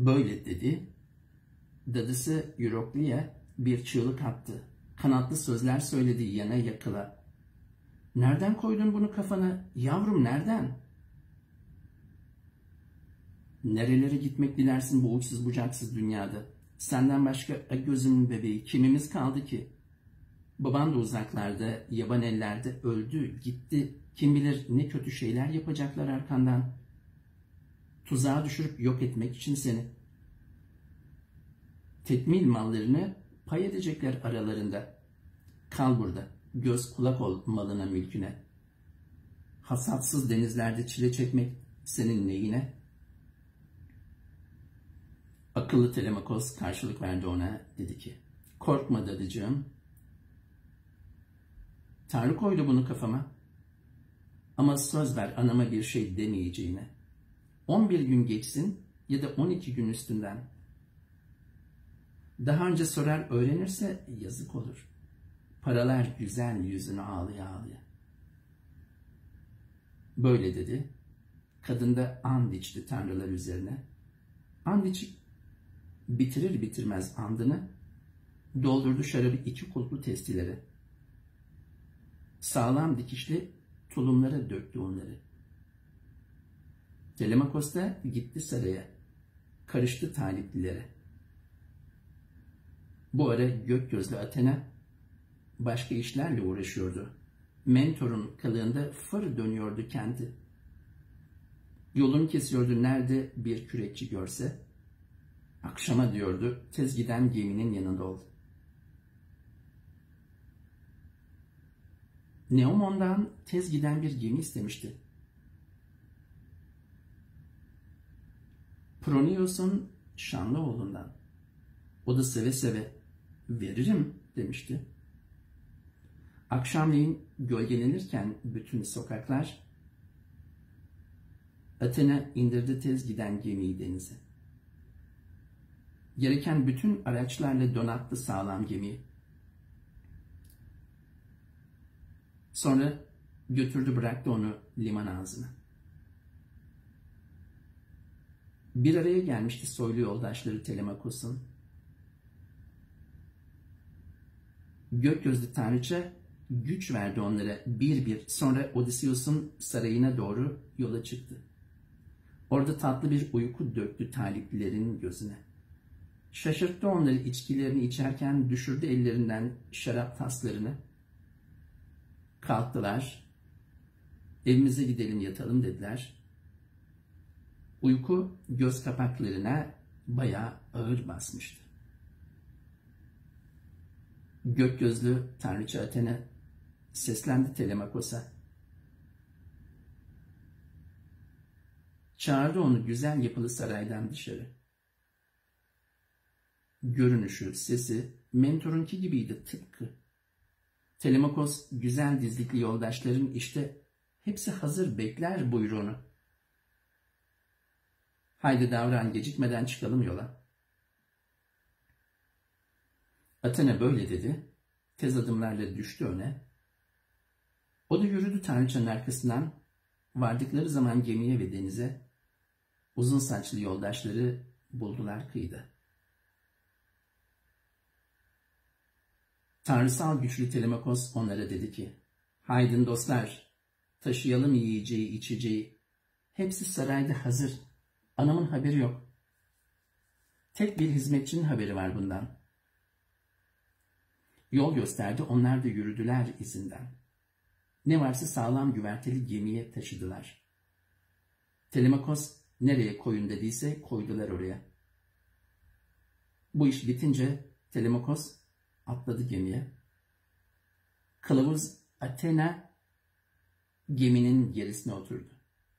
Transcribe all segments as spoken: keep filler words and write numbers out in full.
Böyle dedi. Dadısı Eurocleia bir çığlık attı. Kanatlı sözler söyledi yana yakıla. Nereden koydun bunu kafana? Yavrum nereden? Nerelere gitmek dilersin bu uçsuz bucaksız dünyada? Senden başka gözümün bebeği kimimiz kaldı ki? Baban da uzaklarda, yaban ellerde öldü, gitti. Kim bilir ne kötü şeyler yapacaklar arkandan. Tuzağa düşürüp yok etmek için seni. Tekmil mallarını pay edecekler aralarında. Kal burada, göz kulak ol malına mülküne. Hasatsız denizlerde çile çekmek senin neyine? Akıllı Telemakos karşılık verdi ona, dedi ki, korkma dadıcığım. Tanrı koydu bunu kafama. Ama söz ver anama bir şey demeyeceğine. on bir gün geçsin ya da on iki gün üstünden. Daha önce sorar öğrenirse yazık olur. Paralar güzel yüzünü ağlıya ağlıya. Böyle dedi. Kadın da and içti tanrılar üzerine. And içip bitirir bitirmez andını doldurdu şarabı iki kulplu testileri. Sağlam dikişli tulumlara döktü onları. Telemakos da gitti saraya. Karıştı taliplilere. Bu ara gök gözlü Athena başka işlerle uğraşıyordu. Mentorun kılığında fır dönüyordu kenti. Yolunu kesiyordu nerede bir kürekçi görse. Akşama diyordu tez giden geminin yanında ol. Neomon'dan tez giden bir gemi istemişti. Pronios'un şanlı oğlundan. O da seve seve veririm demişti. Akşamleyin gölgelenirken bütün sokaklar Athena indirdi tez giden gemiyi denize. Gereken bütün araçlarla donattı sağlam gemiyi. Sonra götürdü bıraktı onu liman ağzına. Bir araya gelmişti soylu yoldaşları Telemakos'un. Gök gözlü tanrıça güç verdi onlara bir bir. Sonra Odysseus'un sarayına doğru yola çıktı. Orada tatlı bir uyku döktü taliplilerin gözüne. Şaşırttı onları içkilerini içerken düşürdü ellerinden şarap taslarını. Kalktılar. Evimize gidelim yatalım dediler. Uyku göz kapaklarına bayağı ağır basmıştı. Gök gözlü tanrıça Athena seslendi Telemakos'a. Çağırdı onu güzel yapılı saraydan dışarı. Görünüşü, sesi mentorunki gibiydi tıpkı. Telemakos güzel dizlikli yoldaşların işte hepsi hazır bekler buyruğunu. Haydi davran gecikmeden çıkalım yola. Athena böyle dedi. Tez adımlarla düştü öne. O da yürüdü tanrıçanın arkasından. Vardıkları zaman gemiye ve denize uzun saçlı yoldaşları buldular kıyıda. Tanrısal güçlü Telemakos onlara dedi ki, haydin dostlar, taşıyalım yiyeceği içeceği. Hepsi sarayda hazır. Anamın haberi yok. Tek bir hizmetçinin haberi var bundan. Yol gösterdi, onlar da yürüdüler izinden. Ne varsa sağlam güverteli gemiye taşıdılar. Telemakos nereye koyun dediyse koydular oraya. Bu iş bitince Telemakos atladı gemiye. Kılavuz Athena geminin gerisine oturdu.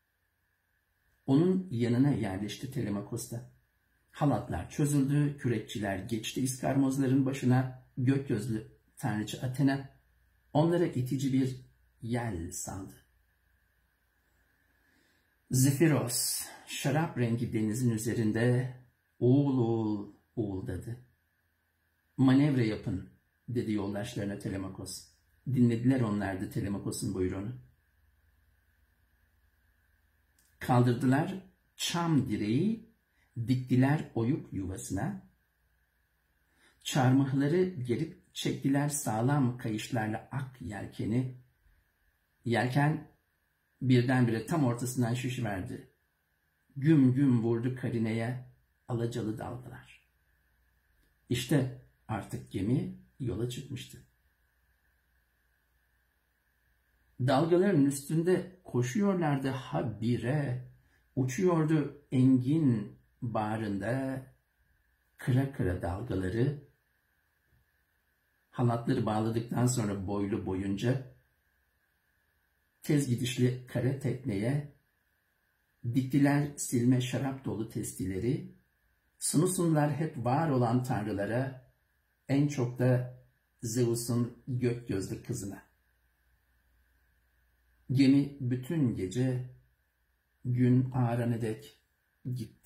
Onun yanına yerleşti Telemakos'ta. Halatlar çözüldü, kürekçiler geçti iskarmozların başına, gök gözlü tanrıça Athena onlara itici bir yel saldı. Zefiros, şarap rengi denizin üzerinde uğul uğul uğuldadı. Manevra yapın, dedi yoldaşlarına Telemakos. Dinlediler onlar da Telemakos'un buyruğunu. Kaldırdılar çam direği diktiler oyuk yuvasına, çarmıhları gelip çektiler sağlam kayışlarla ak yelkeni, yelken birdenbire tam ortasından şişiverdi. Güm güm vurdu karineye alacalı dalgalar. İşte artık gemi yola çıkmıştı. Dalgaların üstünde koşuyorlardı habire, uçuyordu engin bağrında, kıra kıra dalgaları, halatları bağladıktan sonra boylu boyunca, tez gidişli kara tekneye, diktiler silme şarap dolu testileri, sunusunlar hep var olan tanrılara, en çok da Zeus'un gök gözlü kızına. Gemi bütün gece gün ağarana dek gitti.